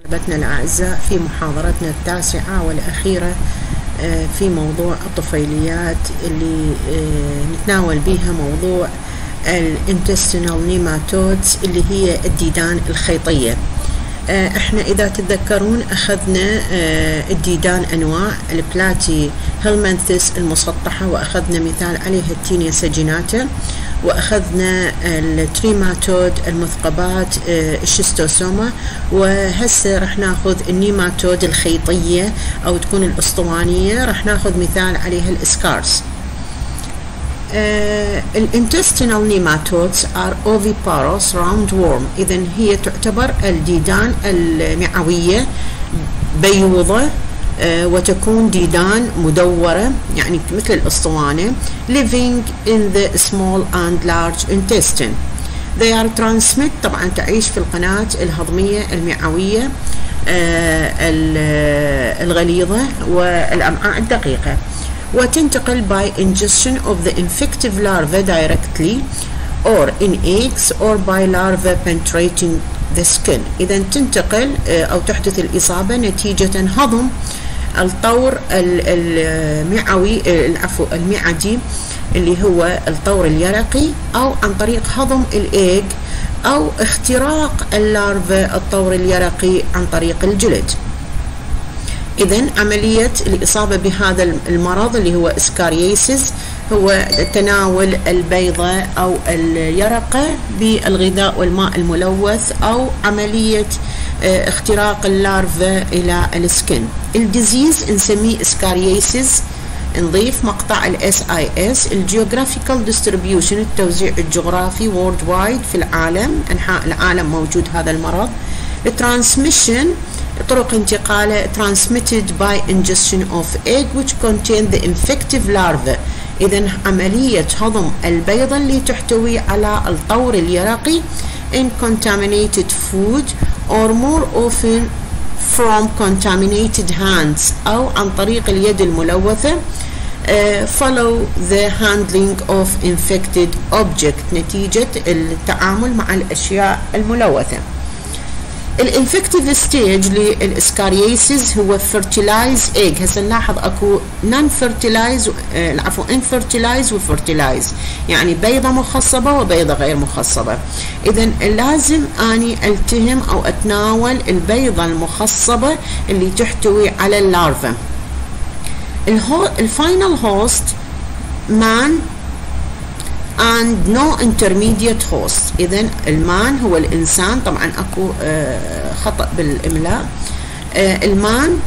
طلبتنا الأعزاء في محاضرتنا التاسعة والأخيرة في موضوع الطفيليات اللي نتناول بها موضوع الانتستينال نيماتودز اللي هي الديدان الخيطية. احنا إذا تتذكرون أخذنا الديدان أنواع البلاتي هيلمنثس المسطحة، وأخذنا مثال عليها التينيا ساجيناتا، وأخذنا التريماتود المثقبات الشيستوسوما، وهسه رح ناخذ النيماتود الخيطية أو تكون الأسطوانية، رح ناخذ مثال عليها الإسكارس. الانتستينال نيماتودز ار oviparous roundworm، إذن هي تعتبر الديدان المعوية بيوضة، وتكون ديدان مدورة يعني مثل الأسطوانة living in the small and large intestine. They are transmit، طبعا تعيش في القناة الهضمية المعوية الغليظة والأمعاء الدقيقة، وتنتقل by ingestion of the infective larva directly or in eggs or by larva penetrating the skin. إذا تنتقل أو تحدث الإصابة نتيجة هضم الطور المعوي المعدي اللي هو الطور اليرقي، أو عن طريق هضم الإيج أو اختراق اللارفا الطور اليرقي عن طريق الجلد. إذن عملية الإصابة بهذا المرض اللي هو إسكاريسيس هو تناول البيضة أو اليرقة بالغذاء والماء الملوث، أو عملية اختراق اللارفا إلى السكن. الديزيز نسميه إسكاريسيس، نضيف مقطع SIS. الجيوغرافيكال ديستريبيوشن، التوزيع الجغرافي وورد وايد في العالم، أنحاء العالم موجود هذا المرض. الترانسميشن، طرق انتقاله transmitted by ingestion of egg which contain the infective larva. إذن عملية هضم البيضة اللي تحتوي على الطور اليرقي in contaminated food or more often from contaminated hands أو عن طريق اليد الملوثة. follow the handling of infected object، نتيجة التعامل مع الأشياء الملوثة. الانفكتيف ستيج للإسكاريسيس هو fertilize egg. هسه نلاحظ اكو non fertilize infertilize و fertilize، يعني بيضة مخصبة وبيضة غير مخصبة. إذن لازم أني ألتهم أو أتناول البيضة المخصبة اللي تحتوي على اللارفا. الفاينل هوست man and no intermediate host. إذن المان هو الإنسان، طبعا أكو خطأ بالإملاء، المان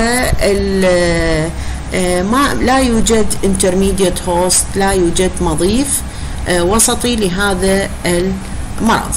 ما لا يوجد intermediate host، لا يوجد مضيف وسطي لهذا المرض.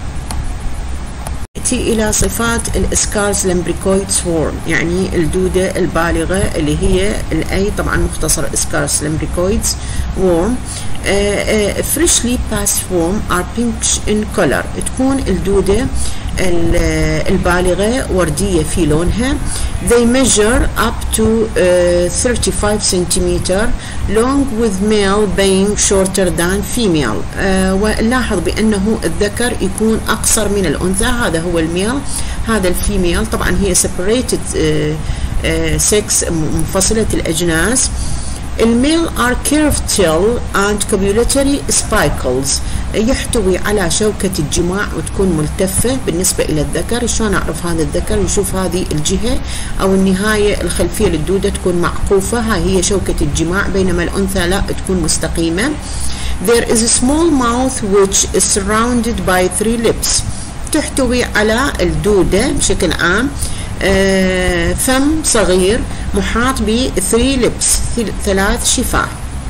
تأتي إلى صفات الإسكارس لمبريكويد سوورم، يعني الدودة البالغة اللي هي الأي، طبعا مختصر إسكارس لمبريكويدز وورم. freshly passed worm are pinkish in color، تكون الدودة البالغة وردية في لونها. they measure up to 35 centimeter long with male being shorter than female. ونلاحظ بأنه الذكر يكون أقصر من الأنثى، هذا هو الميل، هذا الفيميل. طبعا هي separated sex، منفصلة الأجناس. الميل are curved tail and copulatory spicles، يحتوي على شوكة الجماع وتكون ملتفة بالنسبة إلى الذكر. شلون أعرف هذا الذكر؟ نشوف هذه الجهة أو النهاية الخلفية للدودة تكون معقوفة، هاي هي شوكة الجماع، بينما الأنثى لا، تكون مستقيمة. There is a small mouth which is surrounded by 3 lips، تحتوي على الدودة بشكل عام فم صغير محاط ب 3 lips، 3 شفاه.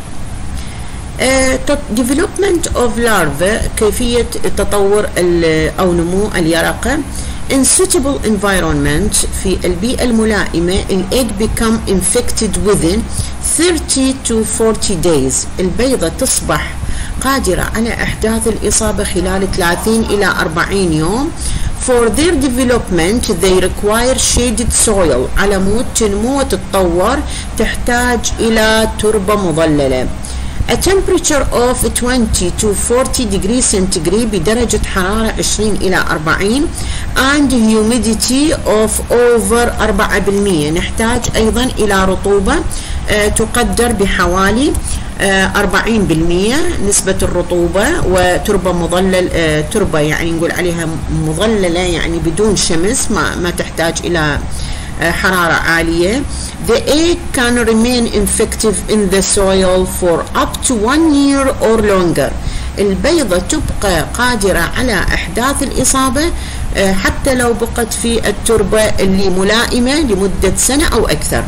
development of larva، كيفية تطور أو نمو اليرقة. in suitable environment، في البيئة الملائمة الإيج become infected within 30 to 40 days، البيضة تصبح قادرة على إحداث الإصابة خلال 30 إلى 40 يوم. For their development they require shaded soil، على مود تنمو وتتطور تحتاج إلى تربة مظللة. A temperature of 20 to 40 degrees centigrade بدرجة حرارة 20 إلى 40 and humidity of over 4%. نحتاج أيضا إلى رطوبة تقدر بحوالي 40% نسبة الرطوبة، وتربة مظلل تربة يعني نقول عليها مظللة يعني بدون شمس، ما تحتاج إلى حرارة عالية. The egg can remain infective in the soil for up to 1 year or longer. البيضة تبقى قادرة على إحداث الإصابة حتى لو بقت في التربة اللي ملائمة لمدة سنة أو أكثر.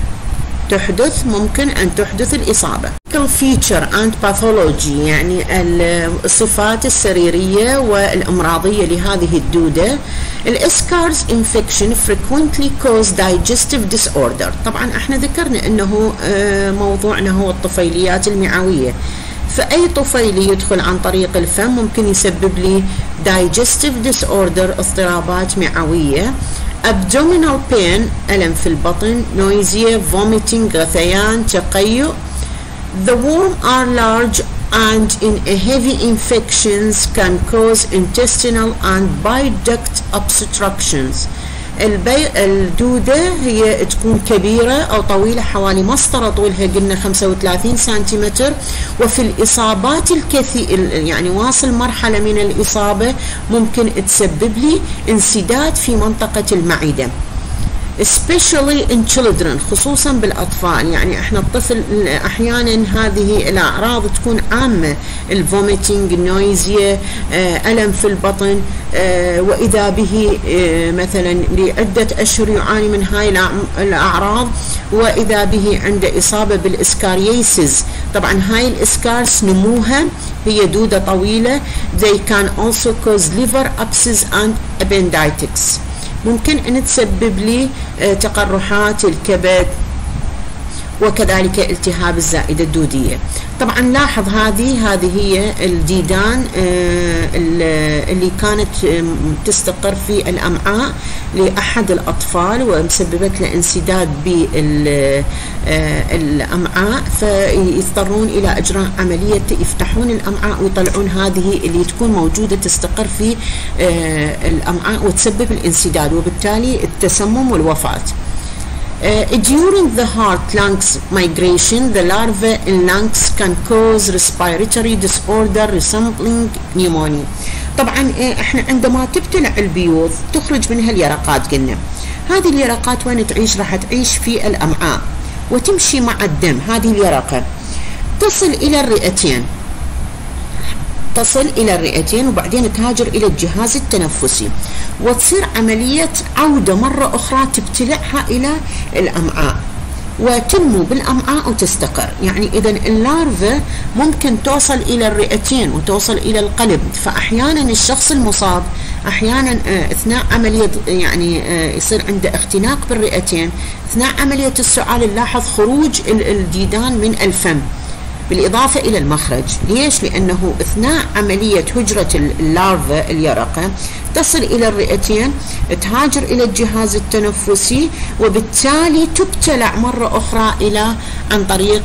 ممكن أن تحدث الإصابة. feature and pathology يعني الصفات السريرية والأمراضية لهذه الدودة. الإسكارز infection frequently cause digestive disorder. طبعا احنا ذكرنا أنه موضوعنا هو الطفيليات المعوية، فأي طفيلي يدخل عن طريق الفم ممكن يسبب لي digestive disorder اضطرابات معوية. abdominal pain ألم في البطن. nausea vomiting غثيان تقيؤ. the worm are large and in a heavy infections can cause intestinal and bile duct obstructions. الدودة هي تكون كبيرة أو طويلة، حوالي مسطرة طولها قلنا 35 سنتيمتر، وفي الإصابات يعني واصل مرحلة من الإصابة ممكن تسبب لي انسداد في منطقة المعدة especially in children خصوصا بالأطفال. يعني احنا الطفل أحيانا هذه الأعراض تكون عامة، الفوميتنج، النويزيا، ألم في البطن، وإذا به مثلا لعدة أشهر يعاني من هاي الأعراض، وإذا به عنده إصابة بالإسكاريسيس. طبعا هاي الإسكارس نموها هي دودة طويلة. they can also cause liver abscess and appendicitis. ممكن أن تسبب لي تقرحات الكبد وكذلك التهاب الزائدة الدودية. طبعا لاحظ هذه هي الديدان اللي كانت تستقر في الأمعاء لأحد الأطفال ومسببت له انسداد بالأمعاء، فيضطرون إلى إجراء عملية يفتحون الأمعاء ويطلعون هذه اللي تكون موجودة تستقر في الأمعاء وتسبب الانسداد وبالتالي التسمم والوفاة. During the heart-lungs migration, the larvae in lungs can cause respiratory disorder resembling pneumonia. طبعا احنا عندما تبتلع البيوض تخرج منها اليرقات. قلنا هذه اليرقات وين تعيش؟ راح تعيش في الأمعاء وتمشي مع الدم. هذه اليرقة تصل إلى الرئتين وبعدين تهاجر إلى الجهاز التنفسي وتصير عملية عودة مرة أخرى تبتلعها إلى الأمعاء وتنمو بالأمعاء وتستقر. يعني إذا اللارفا ممكن توصل إلى الرئتين وتوصل إلى القلب. فأحيانا الشخص المصاب أحيانا أثناء عملية يعني يصير عنده اختناق بالرئتين، أثناء عملية السعال نلاحظ خروج الديدان من الفم بالإضافة إلى المخرج. ليش؟ لأنه أثناء عملية هجرة اللارفا اليرقة تصل إلى الرئتين، تهاجر إلى الجهاز التنفسي وبالتالي تبتلع مرة أخرى عن طريق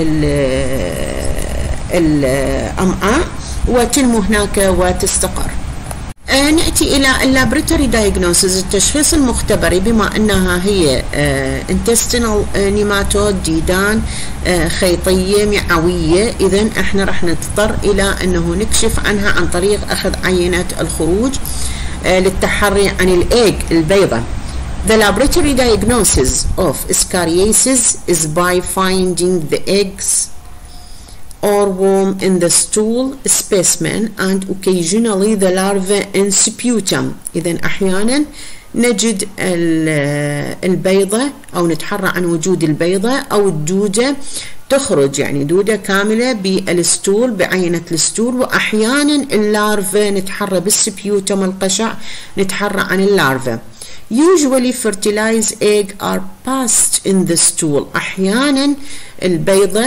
الأمعاء وتنمو هناك وتستقر. نأتي إلى اللابراتوري دايجنوسيس، التشخيص المختبري، بما أنها هي intestinal نيماتود، ديدان خيطية معوية، إذن احنا راح نضطر إلى أنه نكشف عنها عن طريق أخذ عينة الخروج للتحري عن الإيج البيضة. The laboratory diagnosis of Escherichiasis is by finding the eggs or worm in the stool specimen and occasionally the larvae in sputum. إذن أحيانا نجد البيضة أو نتحرى عن وجود البيضة أو الدودة تخرج، يعني دودة كاملة بالستول بعينة الستول، وأحيانا اللارفا نتحرى بالسبيوتم القشع نتحرى عن اللارفا. Usually fertilized egg are passed in the stool. أحيانا البيضة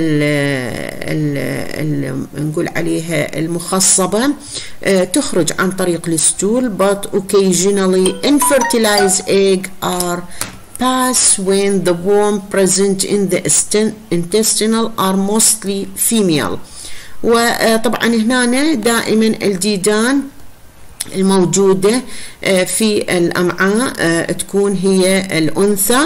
نقول عليها المخصبة تخرج عن طريق الستول but occasionally infertilized egg are pass when the worm present in the intestinal are mostly female. وطبعا هنا دائما الديدان الموجودة في الأمعاء تكون هي الأنثى،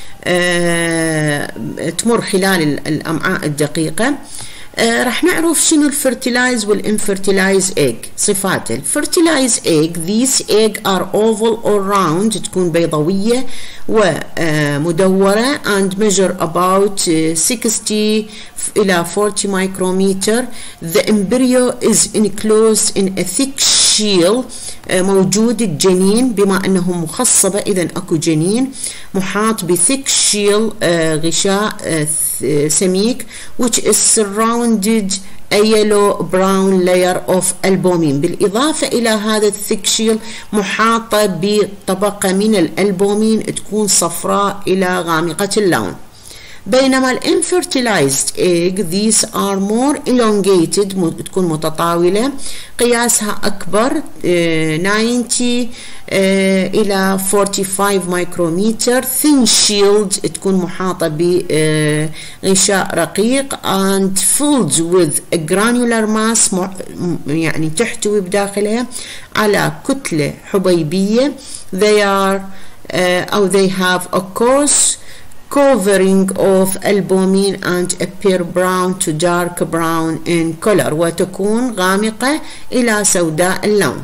تمر خلال الأمعاء الدقيقة. راح نعرف شنو الفرتلايز والانفرتلايز egg. صفاته: الفرتلايز egg these egg are oval or round، تكون بيضاوية ومدورة and measure about 60 إلى 40 micrometer. The embryo is enclosed in a thick shell، موجود الجنين بما أنه مخصبة إذا أكو جنين محاط بثيك شيل غشاء سميك which is surrounded a yellow brown layer of albumin. بالإضافة إلى هذا الثيك شيل محاطة بطبقة من الألبومين تكون صفراء إلى غامقة اللون. بينما الانفرتلايزد egg these are more elongated، تكون متطاولة، قياسها أكبر 90 إلى 45 مايكرومتر، thin shield، تكون محاطة بغشاء رقيق and filled with a granular mass، يعني تحتوي بداخلها على كتلة حبيبية. they are أو they have a coarse covering of albumin and appear brown to dark brown in color، وتكون غامقة إلى سوداء اللون.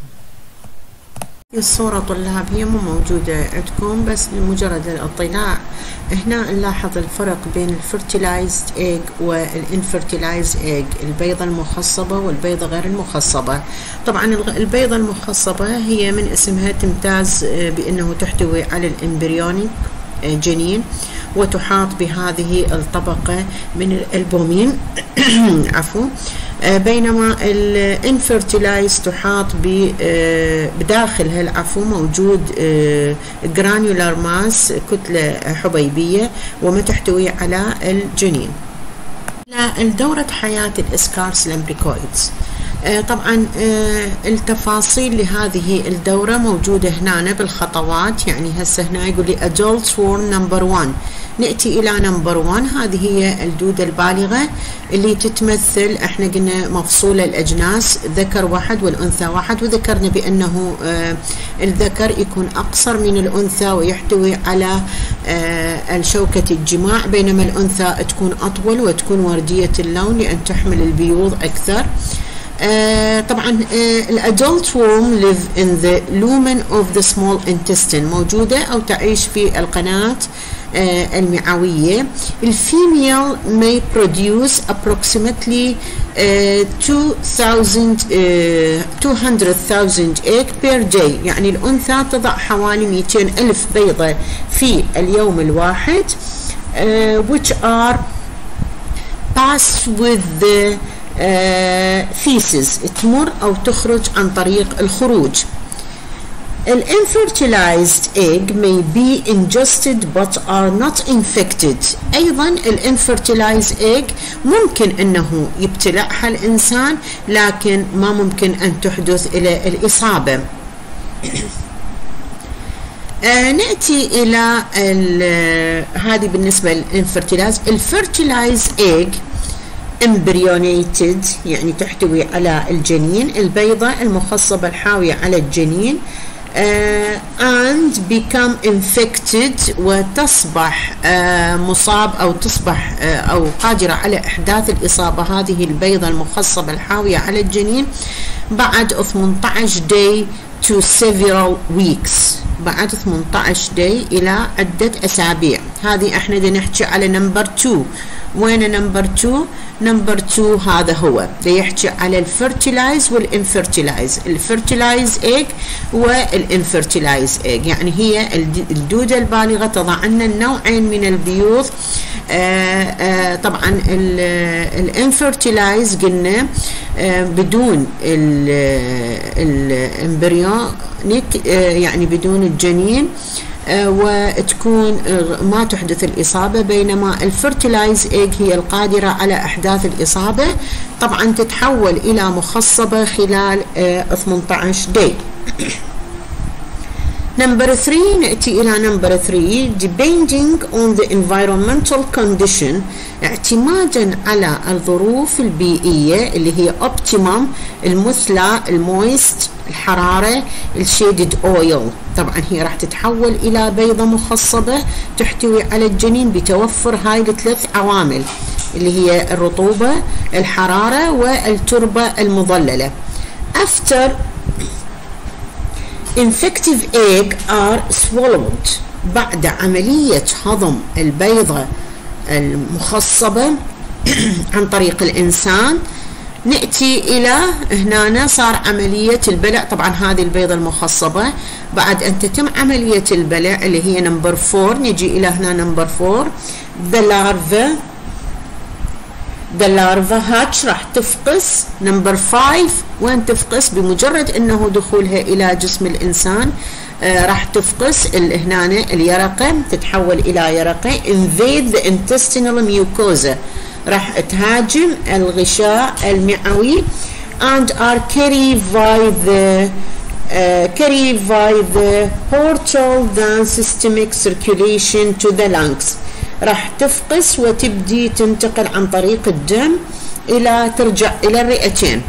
الصورة طلاب هي مو موجودة عندكم بس لمجرد الاطلاع. هنا نلاحظ الفرق بين الفرتلايزد ايج والانفرتلايزد ايج، البيضة المخصبة والبيضة غير المخصبة. طبعا البيضة المخصبة هي من اسمها تمتاز بأنه تحتوي على الامبريونيك جنين وتحاط بهذه الطبقة من الألبومين عفوا. بينما الانفرتلايز تحاط بداخلها العفو موجود جرانيولار ماس، كتلة حبيبية وما تحتوي على الجنين. دورة حياة الاسكارس لامبريكويدز. طبعا التفاصيل لهذه الدورة موجودة هنا بالخطوات. يعني هسه هنا يقول لي adult swarm number 1. نأتي إلى نمبر 1. هذه هي الدودة البالغة اللي تتمثل، احنا قلنا مفصولة الأجناس، ذكر واحد والأنثى واحد، وذكرنا بأنه الذكر يكون أقصر من الأنثى ويحتوي على الشوكة الجماع، بينما الأنثى تكون أطول وتكون وردية اللون لأن تحمل البيوض أكثر. طبعا الادلت worm live in the lumen of the small intestine، موجودة أو تعيش في القناة المعوية. الفيميل may produce approximately 200,000 egg per day، يعني الأنثى تضع حوالي 200,000 بيضة في اليوم الواحد، which are passed with the feces، تمر أو تخرج عن طريق الخروج. الانفرتلايزد egg may be ingested but are not infected. أيضا الانفرتلايزد egg ممكن أنه يبتلعها الإنسان لكن ما ممكن أن تحدث إلى الإصابة. نأتي إلى هذه بالنسبة للانفرتلايز. الفرتلايزد egg embryonated، يعني تحتوي على الجنين، البيضة المخصبة الحاوية على الجنين، and become infected، وتصبح مصاب أو تصبح أو قادرة على إحداث الإصابة هذه البيضة المخصبة الحاوية على الجنين بعد 18 day to several weeks، بعد 18 day إلى عدة أسابيع. هذه احنا بدنا نحكي على نمبر 2. وين نمبر 2؟ نمبر 2 هذا هو ده يحكي على الفرتلايز والانفرتلايز، الفرتلايز ايج والانفرتلايز ايج، يعني هي الدودة البالغة تضع لنا النوعين من البيوض. طبعا الانفرتلايز قلنا بدون الامبريونيك، يعني بدون الجنين، وتكون ما تحدث الإصابة، بينما الفرتلايز ايج هي القادرة على إحداث الإصابة. طبعا تتحول إلى مخصبة خلال 18 داي. Number 3 نأتي إلى number 3 depending on the environmental condition اعتمادا على الظروف البيئية اللي هي optimum المثلى المويست الحرارة الشيدد اويل. طبعا هي راح تتحول إلى بيضة مخصبة تحتوي على الجنين بتوفر هاي الثلاث عوامل اللي هي الرطوبة الحرارة والتربة المظللة. After infective egg are swallowed بعد عملية هضم البيضة المخصبة عن طريق الإنسان نأتي إلى هنا صار عملية البلع. طبعا هذه البيضة المخصبة بعد أن تتم عملية البلع اللي هي نمبر 4 نجي إلى هنا نمبر 4 the larva hatch راح تفقس. نمبر 5 وين تفقس؟ بمجرد انه دخولها الى جسم الانسان راح تفقس هنا اليرقة تتحول الى يرقة invade the intestinal mucosa راح تهاجم الغشاء المعوي and are carried by the portal down systemic circulation to the lungs. راح تفقس وتبدي تنتقل عن طريق الدم ترجع إلى الرئتين.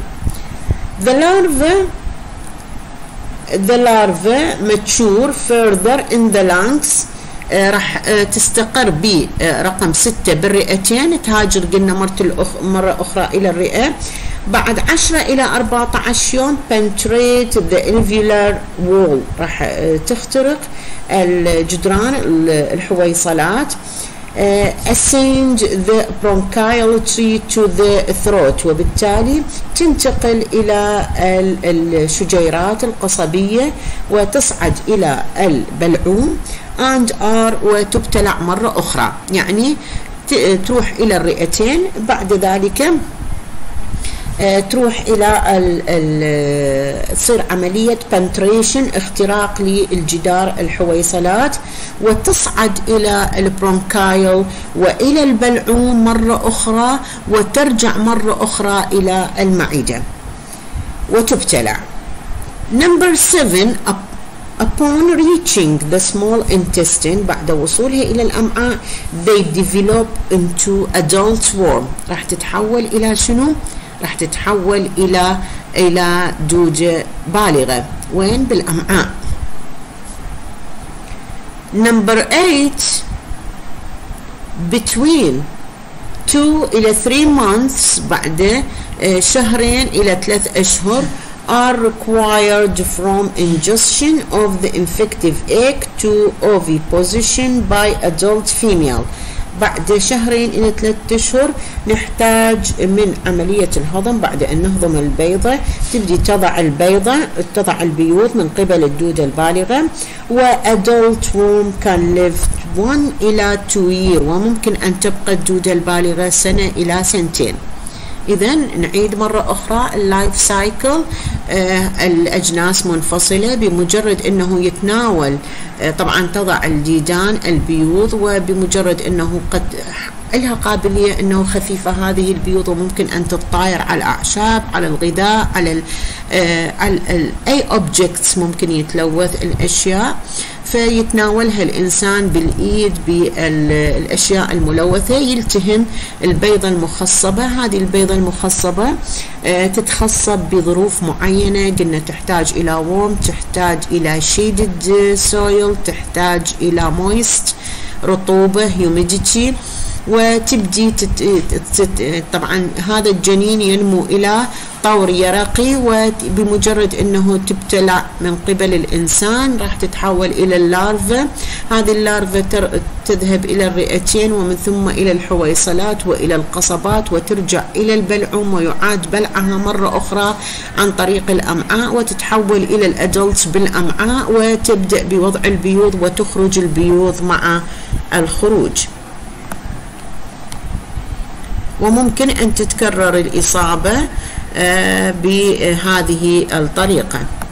The larva mature further in the lungs راح تستقر برقم 6 بالرئتين تهاجر قلنا مرة أخرى إلى الرئة بعد 10 إلى 14 يوم penetrate the alveolar wall راح تخترق الجدران الحويصلات ascend the bronchial tree to the throat وبالتالي تنتقل إلى الشجيرات القصبية وتصعد إلى البلعوم and are وتبتلع مرة أخرى يعني تروح إلى الرئتين بعد ذلك تروح إلى تصير عملية penetration اختراق للجدار الحويصلات وتصعد إلى البرونكايل وإلى البلعوم مرة أخرى وترجع مرة أخرى إلى المعدة وتبتلع. Number 7 upon reaching the small intestine بعد وصولها إلى الأمعاء they develop into adult worm راح تتحول إلى شنو؟ راح تتحول إلى دودة بالغة وين؟ بالأمعاء. Number 8 between 2 إلى 3 months بعد 2 إلى 3 أشهر are required from ingestion of the infective egg to oviposition by adult female. بعد 2 إلى 3 أشهر نحتاج من عملية الهضم بعد أن نهضم البيضة تبدي تضع البيوض من قبل الدودة البالغة وadult worm can live 1 إلى 2 years وممكن أن تبقى الدودة البالغة 1 إلى 2 سنين. إذا نعيد مرة أخرى اللايف سايكل الأجناس منفصلة بمجرد أنه يتناول طبعا تضع الديدان البيوض وبمجرد أنه قد لها قابلية أنه خفيفة هذه البيوض وممكن أن تتطاير على الأعشاب على الغذاء على أي objects ممكن يتلوث الأشياء فيتناولها الإنسان بالإيد بالأشياء الملوثة يلتهم البيضة المخصبة. هذه البيضة المخصبة تتخصب بظروف معينة قلنا تحتاج إلى وورم تحتاج إلى shaded soil تحتاج إلى moist رطوبة humidity وتبدي طبعا هذا الجنين ينمو إلى طور يرقي وبمجرد أنه تبتلع من قبل الإنسان راح تتحول إلى اللارفا. هذه اللارفا تذهب إلى الرئتين ومن ثم إلى الحويصلات وإلى القصبات وترجع إلى البلعوم ويعاد بلعها مرة أخرى عن طريق الأمعاء وتتحول إلى الأدلت بالأمعاء وتبدأ بوضع البيوض وتخرج البيوض مع الخروج. وممكن أن تتكرر الإصابة بهذه الطريقة.